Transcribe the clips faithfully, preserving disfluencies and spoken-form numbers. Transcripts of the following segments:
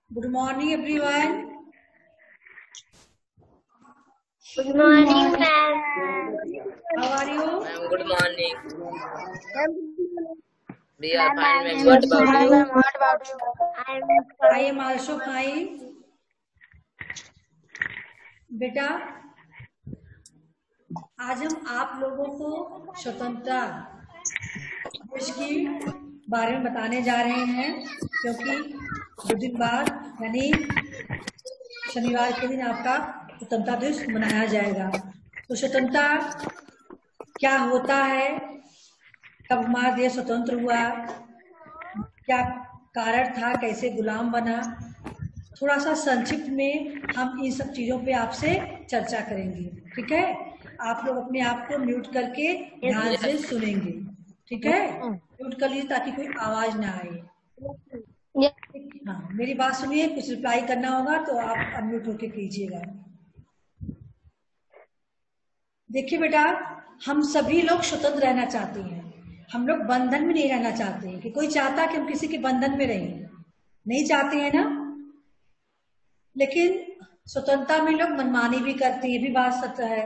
Good morning, everyone. Good morning, ma'am. How are you? Ma'am, good morning. We are Ma'am, fine, I ma'am. am What How about are you? you? What about you? I am I fine. am also fine. बेटा, आज हम आप लोगों को स्वतंत्रता दिवस की बारे में बताने जा रहे हैं, क्योंकि दो दिन बाद यानी शनिवार के दिन आपका स्वतंत्रता दिवस मनाया जाएगा। तो स्वतंत्रता क्या होता है, कब हमारा देश स्वतंत्र हुआ, क्या कारण था, कैसे गुलाम बना, थोड़ा सा संक्षिप्त में हम इन सब चीजों पे आपसे चर्चा करेंगे। ठीक है, आप लोग अपने आप को म्यूट करके ध्यान से सुनेंगे। ठीक है, म्यूट कर लीजिए ताकि कोई आवाज ना आए। हाँ, मेरी बात सुनिए, कुछ रिप्लाई करना होगा तो आप अनम्यूट होके कीजिएगा। देखिए बेटा, हम सभी लोग स्वतंत्र रहना चाहते हैं, हम लोग बंधन में नहीं रहना चाहते हैं। कि कोई चाहता कि हम किसी के बंधन में रहें? नहीं चाहते हैं ना। लेकिन स्वतंत्रता में लोग मनमानी भी करते हैं, ये भी बात सत्य है।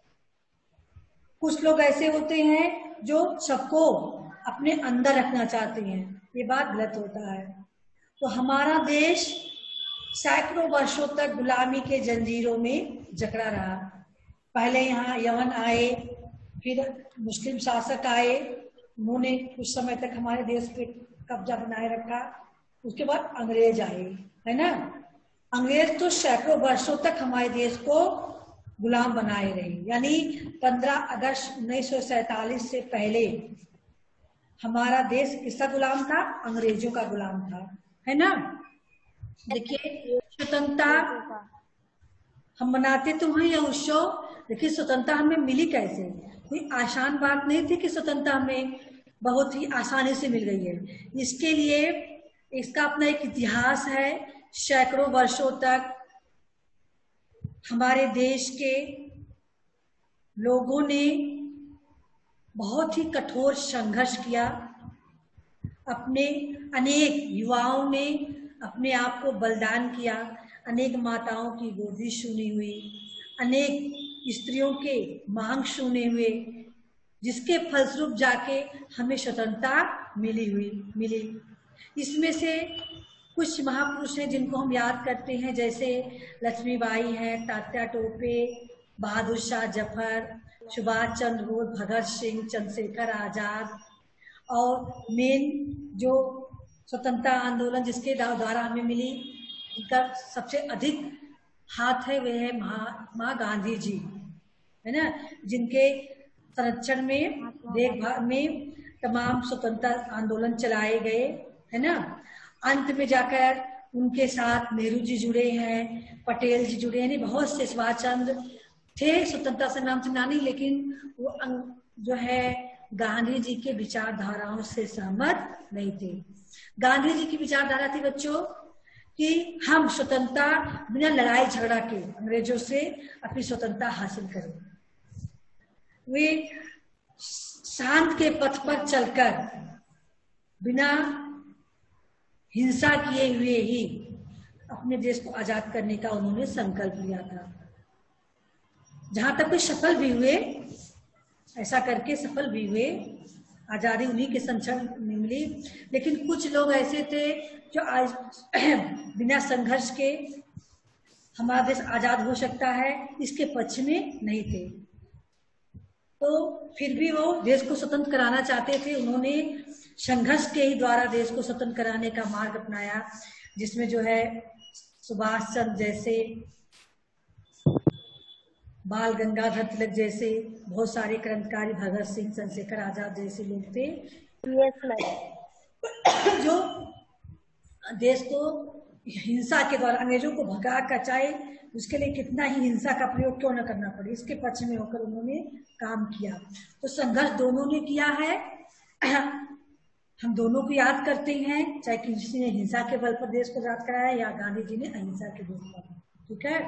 कुछ लोग ऐसे होते हैं जो सबको अपने अंदर रखना चाहते हैं, ये बात गलत होता है। तो हमारा देश सैकड़ों वर्षों तक गुलामी के जंजीरों में जकड़ा रहा। पहले यहाँ यवन आए, फिर मुस्लिम शासक आए, उन्होंने कुछ समय तक हमारे देश पे कब्जा बनाए रखा। उसके बाद अंग्रेज आए, है ना। अंग्रेज तो सैकड़ों वर्षों तक हमारे देश को गुलाम बनाए रहे, यानी पंद्रह अगस्त उन्नीस सौ सैतालीस से पहले हमारा देश किसका गुलाम था? अंग्रेजों का गुलाम था, है ना। देखिए, स्वतंत्रता हम मनाते तो हैं यह उत्सव, देखिए स्वतंत्रता हमें मिली कैसे? कोई आसान बात नहीं थी कि स्वतंत्रता हमें बहुत ही आसानी से मिल गई है। इसके लिए इसका अपना एक इतिहास है। सैकड़ों वर्षों तक हमारे देश के लोगों ने बहुत ही कठोर संघर्ष किया। अपने अनेक युवाओं ने अपने आप को बलिदान किया, अनेक माताओं की गोदी सुनी हुई, अनेक स्त्रियों के मांग सुने हुए, जिसके फलस्वरूप जाके हमें स्वतंत्रता मिली हुई मिली। इसमें से कुछ महापुरुष हैं जिनको हम याद करते हैं, जैसे लक्ष्मीबाई हैं, तात्या टोपे, बहादुर शाह जफर, सुभाष चंद्र बोस, भगत सिंह, चंद्रशेखर आजाद। और मेन जो स्वतंत्रता आंदोलन जिसके द्वारा हमें मिली, इनका सबसे अधिक हाथ है, वह है महात्मा गांधी जी, है ना, जिनके संरक्षण में देखभाल में तमाम स्वतंत्रता आंदोलन चलाए गए, है ना। अंत में जाकर उनके साथ नेहरू जी जुड़े हैं, पटेल जी जुड़े हैं, बहुत से सुभाष चंद्र थे स्वतंत्रता संग्राम सेनानी, लेकिन वो जो है गांधी जी के विचारधाराओं से सहमत नहीं थे। गांधी जी की विचारधारा थी बच्चों कि हम स्वतंत्रता बिना लड़ाई झगड़ा के अंग्रेजों से अपनी स्वतंत्रता हासिल करें। वे शांत के पथ पर चलकर बिना हिंसा किए हुए ही अपने देश को आजाद करने का उन्होंने संकल्प लिया था। जहां तक वे सफल भी हुए, ऐसा करके सफल भी हुए, आजादी उन्हीं के संरक्षण में मिली। लेकिन कुछ लोग ऐसे थे जो आज बिना संघर्ष के हमारा देश आजाद हो सकता है, इसके पक्ष में नहीं थे। तो फिर भी वो देश को स्वतंत्र कराना चाहते थे। उन्होंने संघर्ष के ही द्वारा देश को स्वतंत्र कराने का मार्ग अपनाया, जिसमें जो है सुभाष चंद्र जैसे, बाल गंगाधर तिलक जैसे बहुत सारे क्रांतिकारी, भगत सिंह, चंद्रशेखर आजाद जैसे लोग थे, जो देश को हिंसा के द्वारा अंग्रेजों को भगा कर, चाहे उसके लिए कितना ही हिंसा का प्रयोग क्यों न करना पड़े, इसके पक्ष में होकर उन्होंने काम किया। तो संघर्ष दोनों ने किया है, हम दोनों को याद करते हैं, चाहे किसी ने हिंसा के बल पर देश को आजाद कराया या गांधी जी ने अहिंसा के बल पर। ठीक है,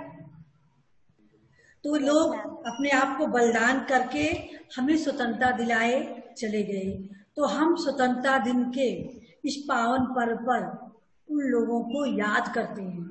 तो लोग अपने आप को बलिदान करके हमें स्वतंत्रता दिलाए चले गए। तो हम स्वतंत्रता दिन के इस पावन पर्व पर उन लोगों को याद करते हैं।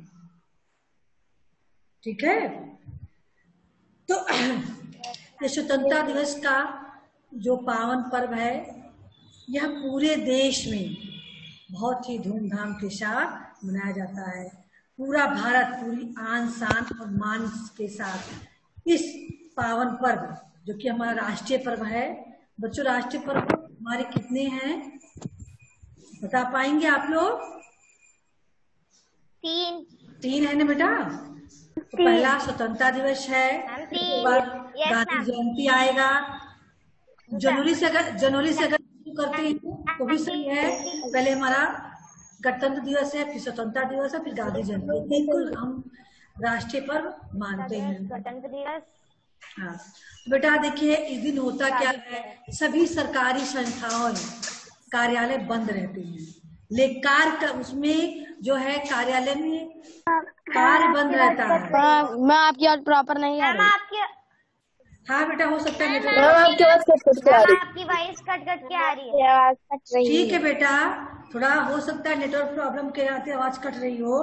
ठीक है, तो ये स्वतंत्रता दिवस का जो पावन पर्व है यह पूरे देश में बहुत ही धूमधाम के साथ मनाया जाता है। पूरा भारत पूरी आन शान और मान के साथ इस पावन पर्व जो कि हमारा राष्ट्रीय पर्व है। बच्चों, राष्ट्रीय पर्व हमारे कितने हैं बता पाएंगे आप लोग? तीन तीन है ना बेटा? तो पहला स्वतंत्रता दिवस है, उसके बाद गांधी जयंती आएगा। जनवरी से अगर जनवरी से अगर शुरू करते हैं तो भी सही है। पहले हमारा गणतंत्र दिवस है, फिर स्वतंत्रता दिवस है, फिर गांधी जयंती। बिल्कुल हम राष्ट्रीय पर्व मानते हैं गणतंत्र दिवस। हाँ, तो बेटा देखिए इस दिन होता क्या है, सभी सरकारी संस्थाओं कार्यालय बंद रहते हैं। लेकिन उसमें जो है कार्यालय में कार्य बंद रहता है। मैं आपकी बात प्रॉपर नहीं आ रही। आपकी हाँ बेटा, हो सकता है मैम आपकी आवाज कट कट के आ रही है। आपकी वॉइस कट कट के आ रही है। आवाज कट रही है। ठीक है बेटा, थोड़ा हो सकता है नेटवर्क प्रॉब्लम के आते आवाज कट रही हो।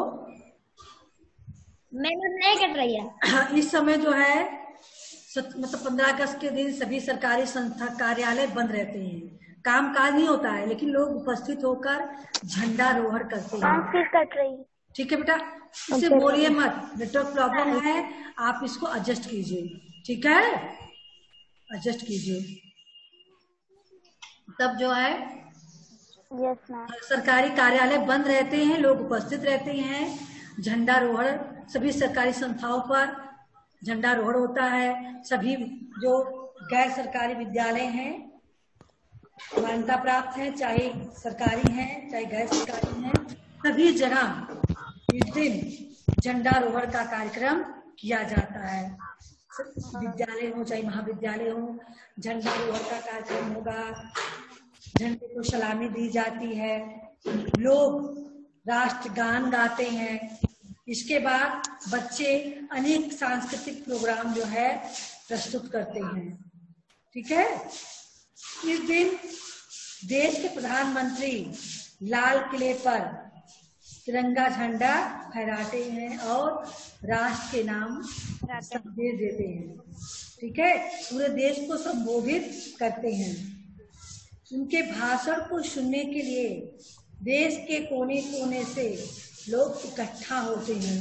मैंने नहीं कट रही है। इस समय जो है मतलब पंद्रह अगस्त के दिन सभी सरकारी संस्था कार्यालय बंद रहते हैं, काम काज नहीं होता है, लेकिन लोग उपस्थित होकर झंडारोहण करते हैं। कट रही। ठीक है बेटा, इसे बोलिए मत, नेटवर्क प्रॉब्लम है, आप इसको एडजस्ट कीजिए। ठीक है, एडजस्ट कीजिए। तब जो है यस मैम। सरकारी कार्यालय बंद रहते हैं, लोग उपस्थित रहते हैं, झंडारोहण सभी सरकारी संस्थाओं पर झंडारोहण होता है। सभी जो गैर सरकारी विद्यालय हैं, मान्यता प्राप्त हैं, चाहे सरकारी हैं चाहे गैर सरकारी हैं, सभी जगह इस दिन झंडारोहण का कार्यक्रम किया जाता है। विद्यालय हो चाहे महाविद्यालय हो, झंडारोहण का कार्यक्रम होगा, झंडे को सलामी दी जाती है, लोग राष्ट्रगान गाते हैं। इसके बाद बच्चे अनेक सांस्कृतिक प्रोग्राम जो है प्रस्तुत करते हैं। ठीक है, इस दिन देश के प्रधानमंत्री लाल किले पर तिरंगा झंडा फहराते हैं और राष्ट्र के नाम संदेश देते हैं। ठीक है, पूरे देश को संबोधित करते हैं। उनके भाषण को सुनने के लिए देश के कोने कोने से लोग इकट्ठा होते हैं।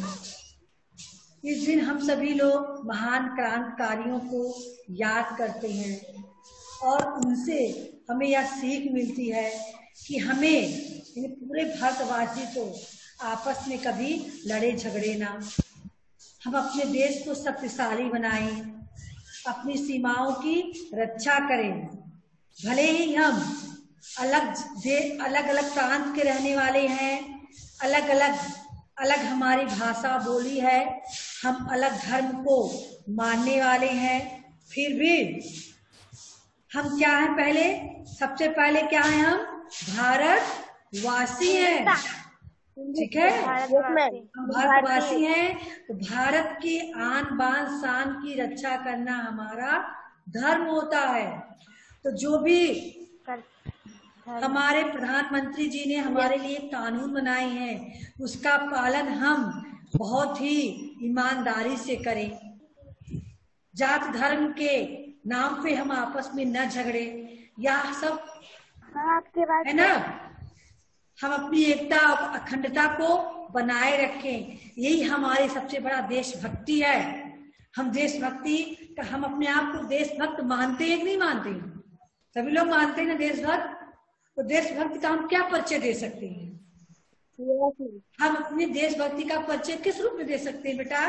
इस दिन हम सभी लोग महान क्रांतिकारियों को याद करते हैं और उनसे हमें यह सीख मिलती है कि हमें पूरे भारतवासी को आपस में कभी लड़े झगड़े ना, हम अपने देश को शक्तिशाली बनाएं, अपनी सीमाओं की रक्षा करें। भले ही हम अलग देश अलग अलग प्रांत के रहने वाले हैं, अलग अलग अलग हमारी भाषा बोली है, हम अलग धर्म को मानने वाले हैं, फिर भी हम क्या हैं? पहले सबसे पहले क्या हैं? हम भारतवासी हैं। ठीक है, हम भारतवासी हैं, तो भारत की आन बान शान की रक्षा करना हमारा धर्म होता है। तो जो भी हमारे प्रधानमंत्री जी ने हमारे लिए कानून बनाए हैं, उसका पालन हम बहुत ही ईमानदारी से करें। जात धर्म के नाम पे हम आपस में न झगड़े, या सब है ना, हम अपनी एकता और अखंडता को बनाए रखें। यही हमारी सबसे बड़ा देशभक्ति है। हम देशभक्ति का हम अपने आप को देशभक्त मानते हैं कि नहीं मानते? सभी लोग मानते हैं ना देशभक्त। तो देशभक्ति का हम क्या परिचय दे सकते हैं? हम अपनी देशभक्ति का परिचय किस रूप में दे सकते हैं बेटा?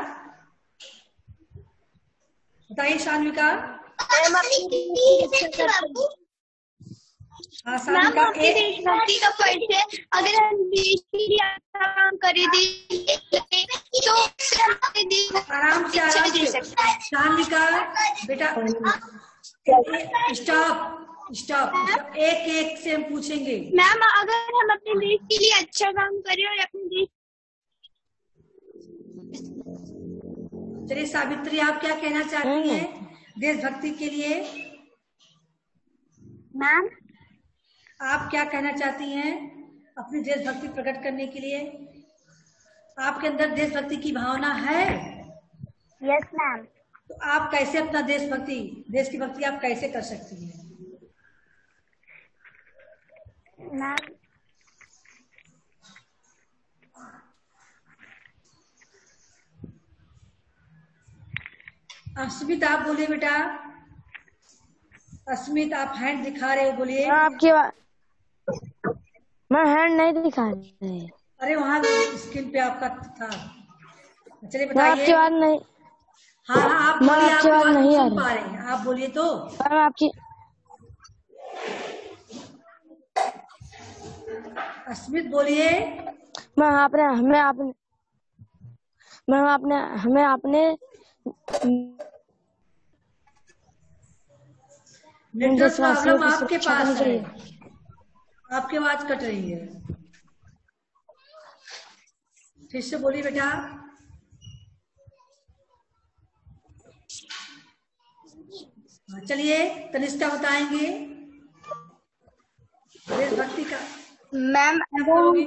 बताइए शान्विका। हाँ शान्विका, देशभक्ति का परिचय अगर हम देश के लिए अच्छा काम करें तो आराम से आराम से शान्विका बेटा, स्टॉप स्टॉप एक एक से हम पूछेंगे। मैम अगर हम अपने देश के लिए अच्छा काम करें और अपने देश। चलिए सावित्री, आप क्या कहना चाहती हैं देशभक्ति के लिए? मैम आप क्या कहना चाहती हैं? अपनी देशभक्ति प्रकट करने के लिए? आपके अंदर देशभक्ति की भावना है? Yes ma'am. तो आप कैसे अपना देशभक्ति देश की भक्ति आप कैसे कर सकती हैं? मैम अस्मित आप बोलिए बेटा। अस्मित आप हैंड दिखा रहे हो, बोलिए। मैं आपकी बात मैं हैंड नहीं दिखा रही। अरे वहाँ स्क्रीन पे आपका था। चलिए मैं बताइए। आपकी बात नहीं हाँ हाँ आप मैं बोलिए, आपकी आपकी बात बात नहीं आ सुन पा रही। रहे हैं, आप बोलिए तो। मैं आपकी अस्मित बोलिए। मैं आपने हमें आपने मैं आपने हमें आपने नेटवर्क देशवासियों प्रॉब्लम की आपके सुरक्षा पास करनी है, चाहिए। आपकी आवाज कट रही है। फिर से बोलिए बेटा। हाँ, चलिए तनिष्ठा बताएंगे देशभक्ति का। मैम क्या बोलोगे?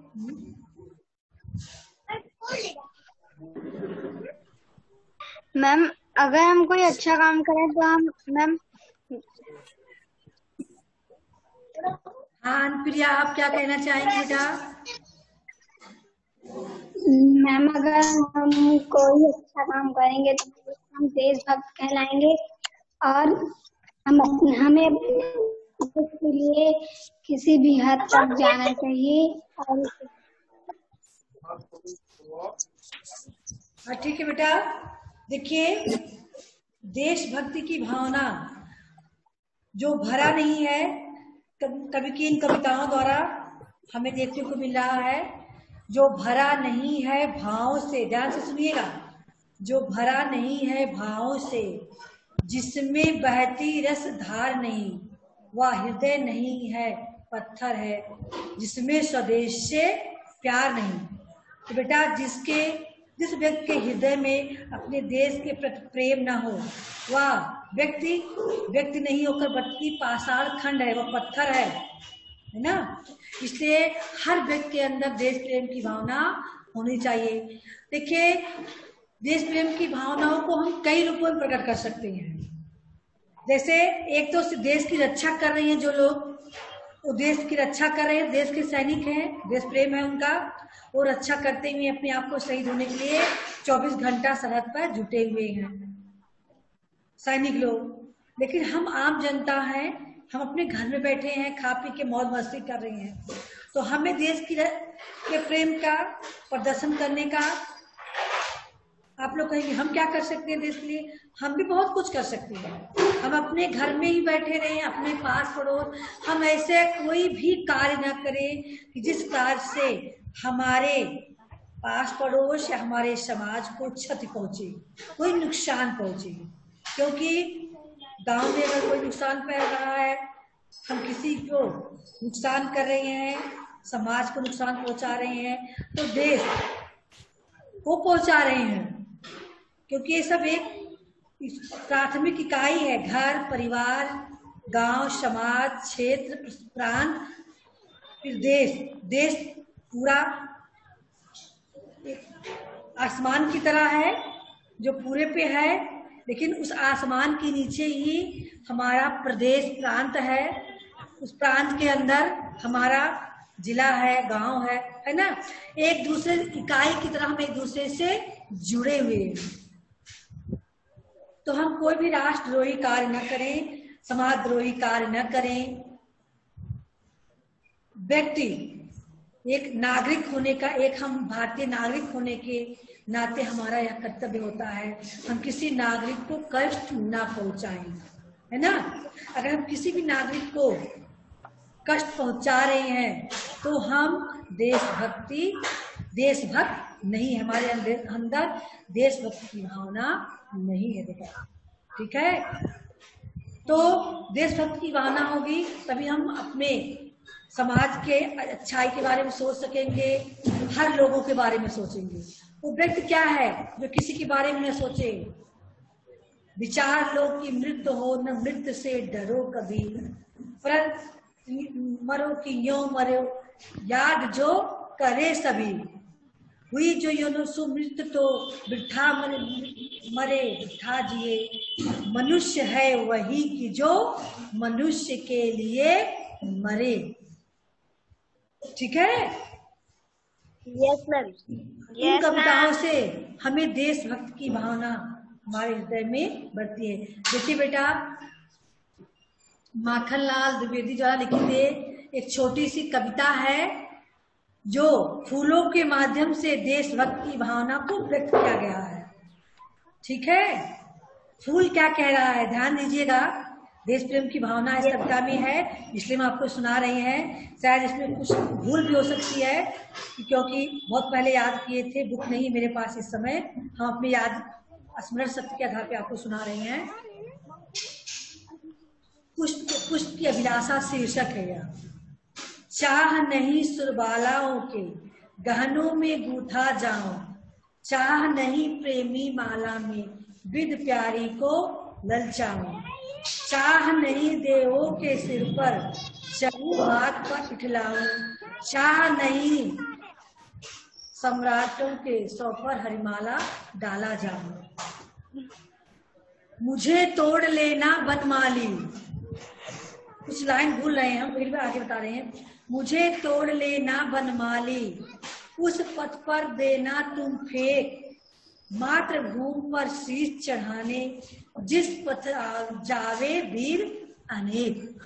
मैम अगर हम कोई अच्छा काम करें तो हम मैम हाँ अनप्रिया आप क्या कहना चाहेंगे बेटा? मैम अगर हम कोई अच्छा काम करेंगे तो हम देशभक्त कहलाएंगे और हम अपने हमें देश के लिए किसी भी हद तक जाना चाहिए। और हाँ ठीक है बेटा। देखिए देशभक्ति की भावना जो भरा नहीं है, कवि की इन कविताओं द्वारा हमें देखने को मिल रहा है, जो भरा नहीं है भावों से, ध्यान से सुनिएगा, जो भरा नहीं है भावों से, जिसमें बहती रस धार नहीं, वह हृदय नहीं है पत्थर है, जिसमें स्वदेश से प्यार नहीं। तो बेटा जिसके जिस व्यक्ति के हृदय में अपने देश के प्रति प्रेम न हो, वह व्यक्ति व्यक्ति नहीं होकर बल्कि पाषाण खंड है, वह पत्थर है, है ना। इसलिए हर व्यक्ति के अंदर देश प्रेम की भावना होनी चाहिए। देखिए देश प्रेम की भावनाओं को हम कई रूपों में प्रकट कर सकते हैं। जैसे एक तो देश की रक्षा कर रही हैं जो लोग, वो देश की रक्षा कर रहे हैं, देश के सैनिक हैं, देश प्रेम है उनका, वो रक्षा करते हुए अपने आप को शहीद होने के लिए चौबीस घंटा सरहद पर जुटे हुए हैं सैनिक लोग। लेकिन हम आम जनता हैं, हम अपने घर में बैठे हैं, खा पी के मौज मस्ती कर रहे हैं, तो हमें देश की के प्रेम का प्रदर्शन करने का, आप लोग कहेंगे हम क्या कर सकते हैं देश के लिए? हम भी बहुत कुछ कर सकते हैं। हम अपने घर में ही बैठे रहें, अपने पास पड़ोस, हम ऐसे कोई भी कार्य न करें कि जिस कार्य से हमारे पास पड़ोस या हमारे समाज को क्षति पहुंचे, कोई नुकसान पहुंचे। क्योंकि गांव में अगर कोई नुकसान पड़ रहा है, हम किसी को नुकसान कर रहे हैं, समाज को नुकसान पहुंचा रहे हैं, तो देश को पहुंचा रहे हैं। क्योंकि ये सब एक प्राथमिक इकाई है, घर, परिवार, गांव, समाज, क्षेत्र, प्रांत, फिर देश। देश पूरा आसमान की तरह है जो पूरे पे है, लेकिन उस आसमान के नीचे ही हमारा प्रदेश, प्रांत है, उस प्रांत के अंदर हमारा जिला है, गांव है, है ना। एक दूसरे इकाई की तरह हम एक दूसरे से जुड़े हुए हैं। तो हम कोई भी राष्ट्रद्रोही कार्य न करें, समाजद्रोही कार्य न करें। व्यक्ति एक नागरिक होने का, एक हम भारतीय नागरिक होने के नाते हमारा यह कर्तव्य होता है, हम किसी नागरिक को कष्ट ना पहुंचाएं, है ना। अगर हम किसी भी नागरिक को कष्ट पहुंचा रहे हैं तो हम देशभक्ति देशभक्त नहीं, हमारे अंदर अंदर देशभक्ति की भावना नहीं है बेटा, ठीक है। तो देशभक्ति की भावना होगी तभी हम अपने समाज के अच्छाई के बारे में सोच सकेंगे, हर लोगों के बारे में सोचेंगे। वो व्यक्ति क्या है जो किसी के बारे में न सोचे? विचार लो कि मृत्यु हो, न मृत्यु से डरो कभी, पर मरो कि यो मरो, याद जो करे सभी, हुई जो यौन सुमृत तो बिठा मरे, मरे बिठा जिए, मनुष्य है वही कि जो मनुष्य के लिए मरे। ठीक है? Yes ma'am. इन कविताओं से हमें देशभक्त की भावना हमारे हृदय में बढ़ती है। देखिए बेटा, माखनलाल द्विवेदी द्वारा लिखित एक छोटी सी कविता है जो फूलों के माध्यम से देशभक्त की भावना को व्यक्त किया गया है। ठीक है? फूल क्या कह रहा है, ध्यान दीजिएगा। देश प्रेम की भावना इस कविता में है, इसलिए हम आपको सुना रहे हैं। शायद इसमें कुछ भूल भी हो सकती है क्योंकि बहुत पहले याद किए थे, बुक नहीं मेरे पास इस समय। हम अपने याद स्मरण शक्ति के आधार पे आपको सुना रहे हैं। पुष्प पुष्प की अभिलाषा शीर्षक है यह। चाह नहीं सुरबालाओं के गहनों में गूथा जाऊं, चाह नहीं प्रेमी माला में विद प्यारी को ललचाऊं, चाह नहीं देवों के सिर पर चढ़ू हाथ पर इठलाऊं, चाह नहीं सम्राटों के सौ पर हरिमाला डाला जाऊं। मुझे तोड़ लेना बनमाली, कुछ लाइन भूल रहे हैं हम, फिर भी आगे बता रहे हैं। मुझे तोड़ लेना बनमाली, उस पथ पर देना तुम फेंक, मातृभूमि पर शीश चढ़ाने जिस पथ जावे वीर अनेक।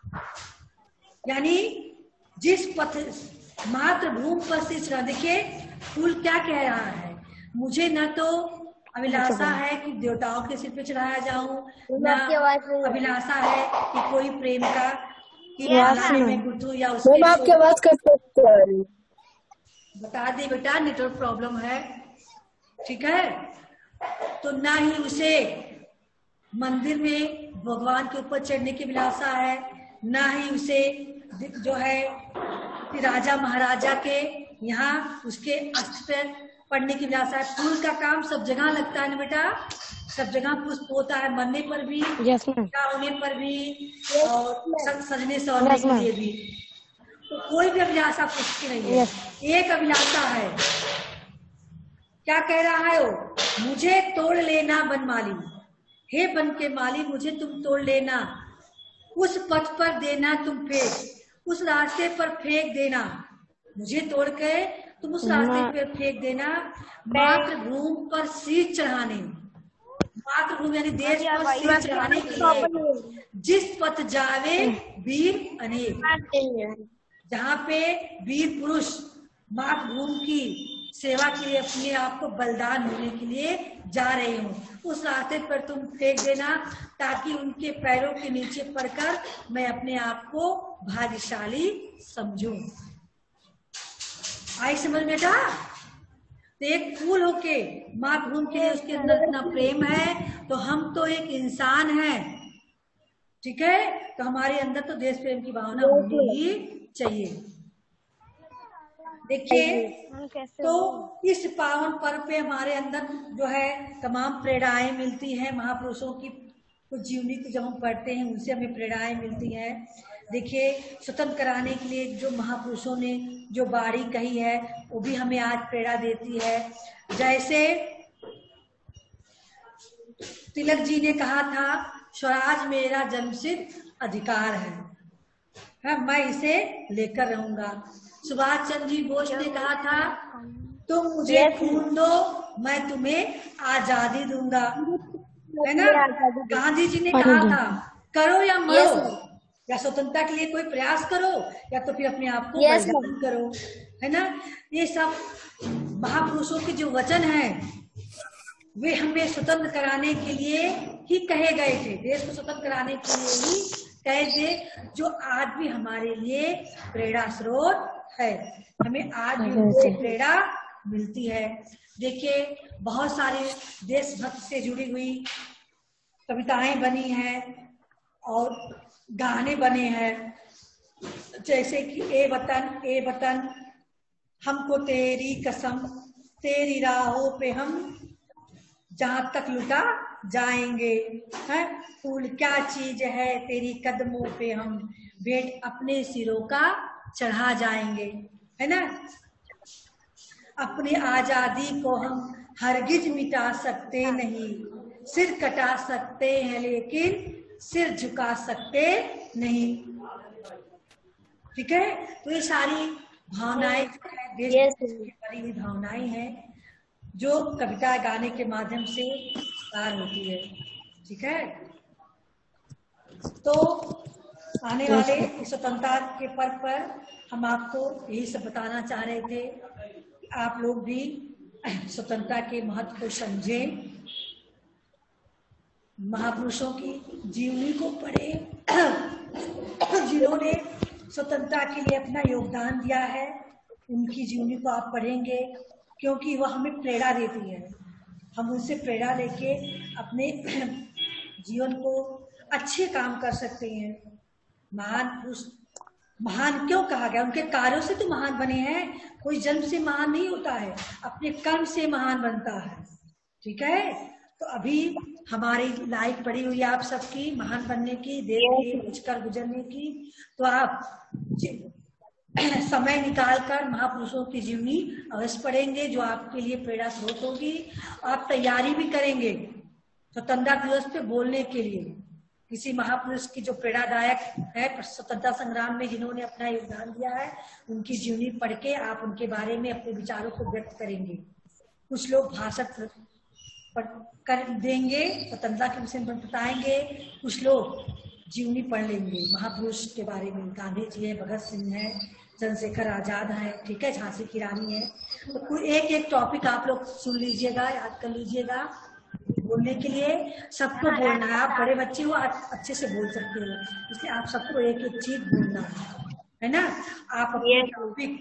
यानी जिस पथ मातृभूमि पर शीश चढ़ा, देखिए फूल क्या कह रहा है, मुझे न तो अभिलाषा है कि देवताओं के सिर पे चढ़ाया जाऊं, ना अभिलाषा है कि कोई प्रेम का कि में गुथू या उसके आपके आवाज कैसे बता दे बेटा, नेटवर्क प्रॉब्लम है। ठीक है? तो ना ही उसे मंदिर में भगवान के ऊपर चढ़ने की अभिलाषा है, ना ही उसे जो है राजा महाराजा के यहाँ उसके अस्त्र पर पढ़ने की अभिलाषा है। फूल का काम सब जगह लगता है ना बेटा, सब जगह पुष्प होता है, मरने पर भी, yes, होने पर भी, yes, और सजने सवरने के लिए भी। तो कोई भी अभिलाषा पुष्प की नहीं है, yes. एक अभिलाषा है। क्या कह रहा है वो, मुझे तोड़ लेना बनमाली, हे बन के माली मुझे तुम तोड़ लेना, उस पथ पर देना तुम फेंक, उस रास्ते पर फेंक देना, मुझे तोड़ के तुम उस रास्ते पर फेंक देना, मातृभूमि पर शीश चढ़ाने, मातृभूमि यानी देश पर शीश चढ़ाने के लिए जिस पथ जावे वीर अनेक, जहाँ पे वीर पुरुष मातृभूमि की सेवा के लिए अपने आप को बलिदान होने के लिए जा रहे हो, उस रास्ते पर तुम फेंक देना ताकि उनके पैरों के नीचे पड़कर मैं अपने आप को भाग्यशाली समझूं। आई समझ बेटा? तो एक फूल होके मातृभूमि के लिए उसके अंदर इतना प्रेम है, तो हम तो एक इंसान हैं। ठीक है? तो हमारे अंदर तो देश प्रेम की भावना होनी ही चाहिए। देखिए, तो इस पावन पर्व पे हमारे अंदर जो है तमाम प्रेरणाएं मिलती हैं, महापुरुषों की कुछ जीवनी को जब हम पढ़ते हैं उनसे हमें प्रेरणाएं मिलती हैं। देखिए, स्वतंत्र कराने के लिए जो महापुरुषों ने जो बारी कही है वो भी हमें आज प्रेरणा देती है। जैसे तिलक जी ने कहा था, स्वराज मेरा जन्मसिद्ध अधिकार है, है मैं इसे लेकर रहूंगा। सुभाष चंद्र जी बोस ने कहा था, तुम मुझे खून दो मैं तुम्हें आजादी दूंगा, है ना। गांधी जी ने कहा था, करो या मरो, या स्वतंत्रता के लिए कोई प्रयास करो या तो फिर अपने आप को बलिदान करो, है ना। ये सब महापुरुषों के जो वचन हैं वे हमें स्वतंत्र कराने के लिए ही कहे गए थे, देश को स्वतंत्र कराने के लिए ही कहे थे, जो आज भी हमारे लिए प्रेरणा स्रोत है, हमें आज भी उनसे प्रेरणा मिलती है। देखिए, बहुत सारे देशभक्त से जुड़ी हुई कविताएं बनी हैं और गाने बने हैं, जैसे कि ए वतन ए वतन हमको तेरी कसम, तेरी राहों पे हम जहां तक लुटा जाएंगे, है फूल क्या चीज है तेरी कदमों पे हम भेंट अपने सिरों का चढ़ा जाएंगे, है ना। अपनी आजादी को हम हरगिज मिटा सकते नहीं, सिर कटा सकते हैं लेकिन सिर झुका सकते नहीं। ठीक है, तो ये सारी भावनाएं देश की भरी हुई भावनाएं हैं जो कविता गाने के माध्यम से प्रसार होती है। ठीक है, तो आने वाले स्वतंत्रता के पर्व पर हम आपको यही सब बताना चाह रहे थे कि आप लोग भी स्वतंत्रता के महत्व को समझें, महापुरुषों की जीवनी को पढ़ें जिन्होंने स्वतंत्रता के लिए अपना योगदान दिया है, उनकी जीवनी को आप पढ़ेंगे क्योंकि वह हमें प्रेरणा देती है। हम उनसे प्रेरणा लेके अपने जीवन को अच्छे काम कर सकते हैं। महान पुरुष महान क्यों कहा गया? उनके कार्यों से तो महान बने हैं। कोई जन्म से महान नहीं होता है, अपने कर्म से महान बनता है। ठीक है, तो अभी हमारी लाइफ पड़ी हुई है आप सबकी महान बनने की, देख के उजकर गुजरने की। तो आप समय निकालकर महापुरुषों की जीवनी अवश्य पढ़ेंगे जो आपके लिए प्रेरणा स्रोत होगी। आप तैयारी भी करेंगे स्वतंत्रता दिवस पे बोलने के लिए। किसी महापुरुष की जो प्रेरणादायक है स्वतंत्रता संग्राम में जिन्होंने अपना योगदान दिया है, उनकी जीवनी पढ़ के आप उनके बारे में अपने विचारों को व्यक्त करेंगे। कुछ लोग भाषण कर देंगे, स्वतंत्रता के विषय में बताएंगे, कुछ लोग जीवनी पढ़ लेंगे महापुरुष के बारे में। गांधी जी है, भगत सिंह है, चंद्रशेखर आजाद है, ठीक है, झांसी की रानी है। तो कोई एक एक टॉपिक आप लोग सुन लीजिएगा, याद कर लीजिएगा। बोलने के लिए सबको बोलना है। आप बड़े बच्चे हो, आप अच्छे से बोल सकते हो, इसलिए आप सबको एक एक चीज बोलना है, है ना। आप अपने टॉपिक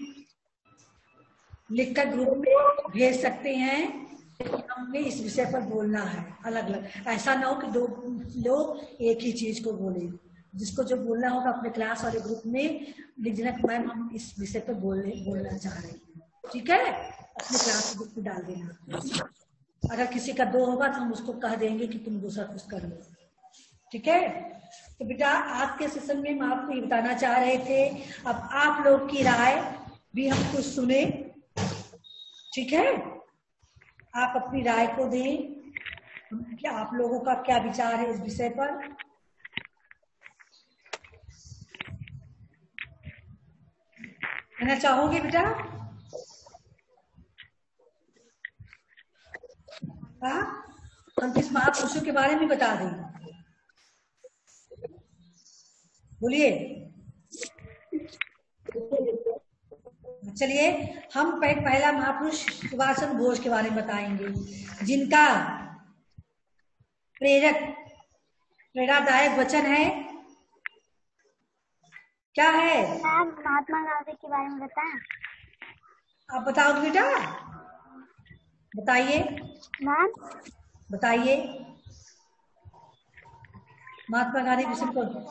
लिखकर ग्रुप में भेज सकते हैं कि हमने इस विषय पर बोलना है अलग अलग। ऐसा ना हो कि दो लोग एक ही चीज को बोले। जिसको जो बोलना होगा अपने क्लास वाले ग्रुप में लिख देना कि मैम हम इस विषय पर बोलने बोलना चाह रहे हैं। ठीक है, अपने क्लास ग्रुप में डाल देना। अगर किसी का दो होगा तो हम उसको कह देंगे कि तुम दूसरा कुछ कर लो। ठीक है, तो बेटा आज के सेशन में हम आपको ये बताना चाह रहे थे। अब आप लोग की राय भी हम कुछ सुने। ठीक है, आप अपनी राय को दें कि आप लोगों का क्या विचार है इस विषय पर। कहना चाहोगे बेटा? हाँ, हम किस महापुरुषों के बारे में बता दें? बोलिए। चलिए, हम पहला महापुरुष सुभाष चंद्र बोस के बारे में बताएंगे, जिनका प्रेरक प्रेरणादायक वचन है। क्या है? महात्मा गांधी के बारे में बताएं। आप बताओ बेटा, बताइए मैम, बताइए महात्मा गांधी विषय पर।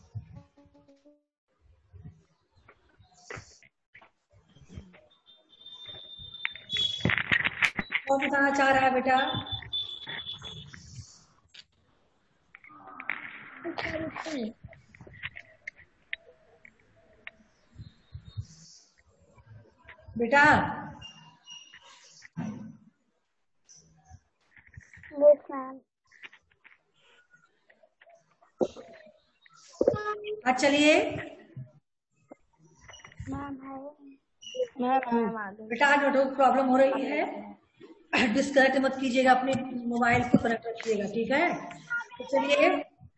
कौन बताना चाह रहा है बेटा? बेटा यस मैम। आज चलिए बेटा, आज नेटवर्क प्रॉब्लम हो रही है, डिस्कनेक्ट मत कीजिएगा, अपने मोबाइल को कनेक्ट रखिएगा। ठीक है, तो चलिए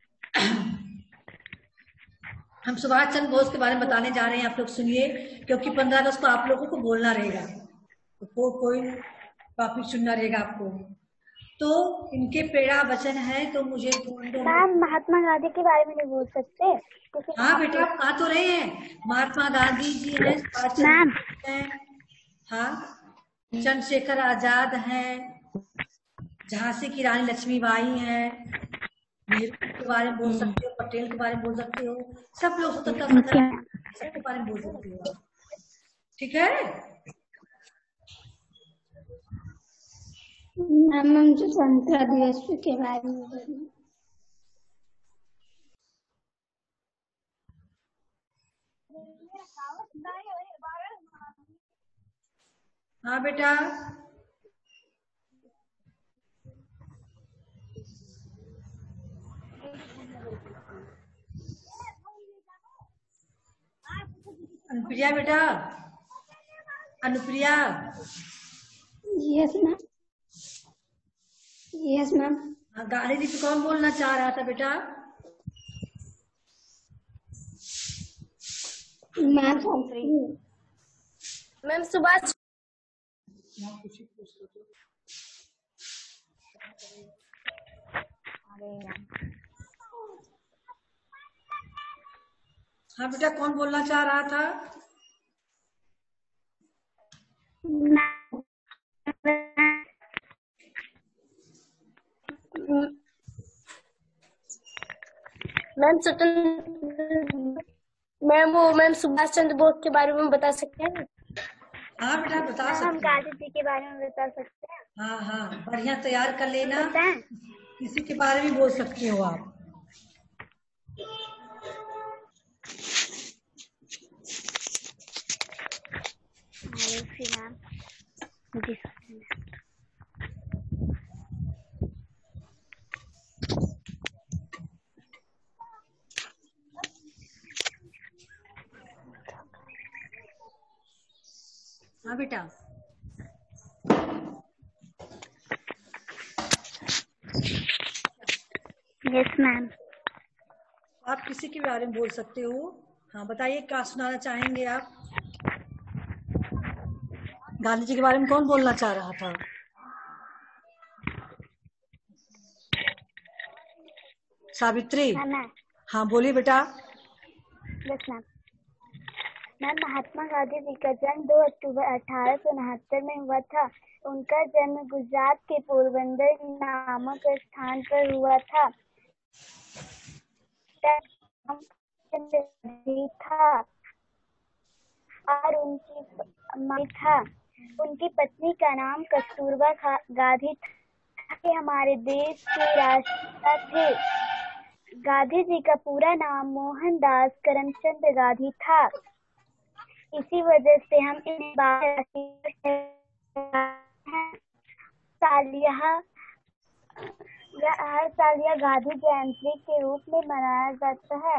हम सुभाष चंद्र बोस के बारे में बताने जा रहे हैं। आप लोग सुनिए, क्योंकि पंद्रह अगस्त को आप लोगों को बोलना रहेगा, तो को, कोई टॉपिक सुनना रहेगा आपको। तो इनके प्रेरणा वचन है, तो मुझे मैम महात्मा गांधी के बारे में नहीं बोल सकते? हाँ बेटा, आप कहा तो रहे हैं महात्मा गांधी जी हैं, सुभाष चंद्र हैं, हाँ, चंद्रशेखर आजाद हैं, झांसी की रानी लक्ष्मीबाई हैं, नेहरू के बारे में बोल सकते हो, पटेल के बारे में बोल सकते हो, सब लोग स्वतंत्रता संग्राम सबके बारे में बोल सकते हो। ठीक है, मैम हम स्वतंत्रता दिवस के बारे में हाँ बेटा, अनुप्रिया बेटा, Anupriya. Yes ma'am. Yes ma'am. गाड़ी पे कौन बोलना चाह रहा था बेटा? Ma'am ma'am Subhash. हाँ बेटा, कौन बोलना चाह रहा था? मैम स्वतंत्र मैम वो मैम सुभाष चंद्र बोस के बारे में बता सकते हैं? हाँ बेटा, बता सकते हैं। हम गांधी जी के बारे में बता सकते हैं? हाँ हाँ, बढ़िया तैयार कर लेना। किसी के बारे में बोल सकते हो आप। मैम हाँ बेटा, यस मैम। आप किसी के बारे में बोल सकते हो। हाँ बताइए, क्या सुनाना चाहेंगे आप? गांधी जी के बारे में कौन बोलना चाह रहा था? सावित्री। हाँ बोलिए बेटा। Yes ma'am. Ma'am Mahatma Gandhi ji का जन्म दो अक्टूबर अठारह सौ उनहत्तर में हुआ था। उनका जन्म गुजरात के पोरबंदर नामक स्थान पर हुआ था। था और उनकी मां था। उनकी पत्नी का नाम कस्तूरबा गांधी था। हमारे देश के राष्ट्रपिता थे। गांधी जी का पूरा नाम मोहनदास करमचंद गांधी था। इसी वजह से हम इन साल यह हर साल यह गांधी जयंती के रूप में मनाया जाता है।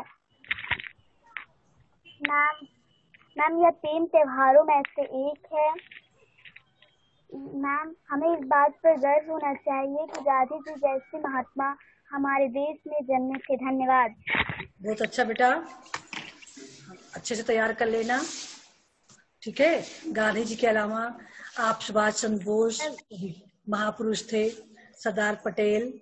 मैम मैम यह तीन त्योहारों में से एक है। मैम हमें इस बात पर गर्व होना चाहिए कि गांधी जी जैसे महात्मा हमारे देश में जन्मे थे। धन्यवाद। बहुत अच्छा बेटा, अच्छे से तैयार कर लेना, ठीक है। गांधी जी के अलावा आप सुभाष चंद्र बोस महापुरुष थे, सरदार पटेल,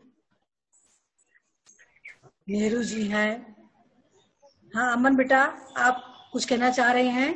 नेहरू जी हैं। हाँ अमन बेटा, आप कुछ कहना चाह रहे हैं?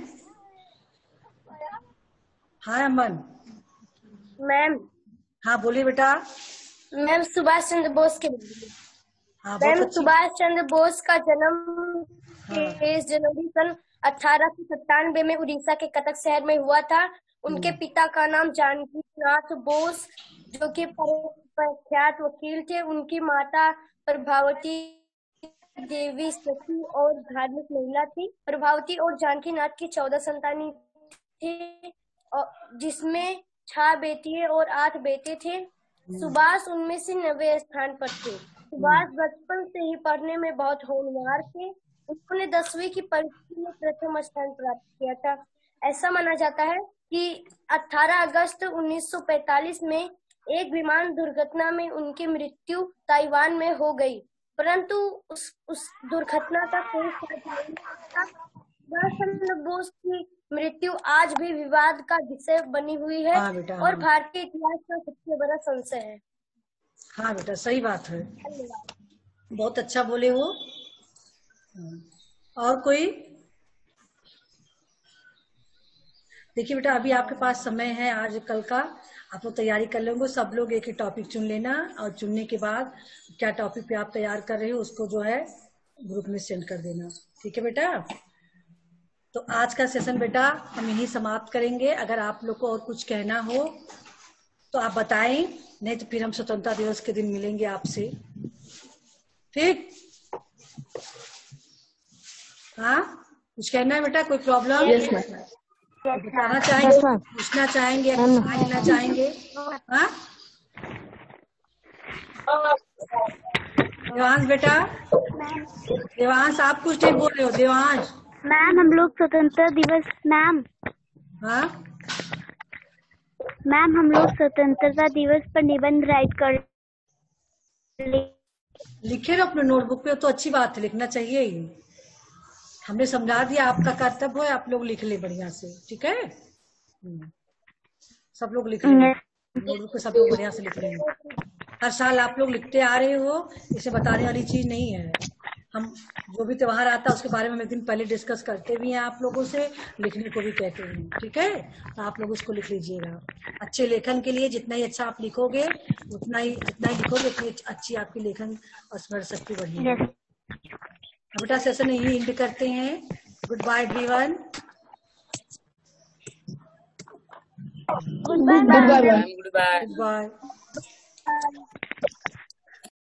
हाँ अमन। मैम। हाँ बोलिए बेटा। मैम सुभाष चंद्र बोस के हाँ, मैम सुभाष चंद्र बोस का जन्म तेईस जनवरी सन अठारह सौ सत्तानवे में उड़ीसा के कटक शहर में हुआ था। उनके पिता का नाम जानकी नाथ बोस, जो कि प्रख्यात वकील थे। उनकी माता प्रभावती देवी सती और धार्मिक महिला थी। प्रभावती और जानकी नाथ की चौदह संतानें थी, जिसमें छह बेटियां और आठ बेटे थे। सुभाष उनमें से नवे स्थान पर थे। सुभाष बचपन से ही पढ़ने में बहुत होनहार थे। उन्होंने दसवीं की परीक्षा में प्रथम स्थान प्राप्त किया था। ऐसा माना जाता है कि अठारह अगस्त उन्नीस सौ पैंतालीस में एक विमान दुर्घटना में उनकी मृत्यु ताइवान में हो गई, परंतु उस उस दुर्घटना का कोई नहीं था। सुभाष चंद्र बोस की मृत्यु आज भी विवाद का विषय बनी हुई है। हाँ बेटा, और भारतीय इतिहास का सबसे बड़ा संशय है। हाँ बेटा, सही बात है, बहुत अच्छा बोले हो। और कोई? देखिए बेटा, अभी आपके पास समय है, आज कल का आप लोग तैयारी कर लेंगे। सब लोग एक ही टॉपिक चुन लेना, और चुनने के बाद क्या टॉपिक पे आप तैयार कर रहे हो उसको जो है ग्रुप में सेंड कर देना, ठीक है बेटा। तो आज का सेशन बेटा हम यही समाप्त करेंगे। अगर आप लोग को और कुछ कहना हो तो आप बताएं, नहीं तो फिर हम स्वतंत्रता दिवस के दिन मिलेंगे आपसे, ठीक? हाँ कुछ कहना है बेटा? कोई प्रॉब्लम? Yes ma'am. बताना चाहेंगे, पूछना चाहेंगे, समझना चाहेंगे? हाँ देवांश बेटा, देवांश आप कुछ नहीं बोल रहे हो। देवांश मैम हम लोग स्वतंत्रता दिवस मैम हाँ मैम हम लोग स्वतंत्रता दिवस पर निबंध राइट कर लिखे ना अपने नोटबुक पे, तो अच्छी बात है, लिखना चाहिए ही। हमने समझा दिया, आपका कर्तव्य है, आप लोग लिख ले बढ़िया से, ठीक है? सब लोग लिख लेंगे नोटबुक पे, सब लोग बढ़िया से लिख लेंगे। हर साल आप लोग लिखते आ रहे हो, इसे बताने वाली चीज नहीं है। हम जो भी त्योहार आता है उसके बारे में हम एक दिन पहले डिस्कस करते भी हैं आप लोगों से, लिखने को भी कहते हैं, ठीक है? तो आप लोग उसको लिख लीजिएगा। अच्छे लेखन के लिए जितना ही अच्छा आप लिखोगे, उतना ही जितना ही लिखोगे उतनी अच्छी आपकी लेखन और स्मरण शक्ति बढ़ेगी। बेटा सेशन यही एंड करते हैं। Good bye everyone. Good bye good bye. Good bye.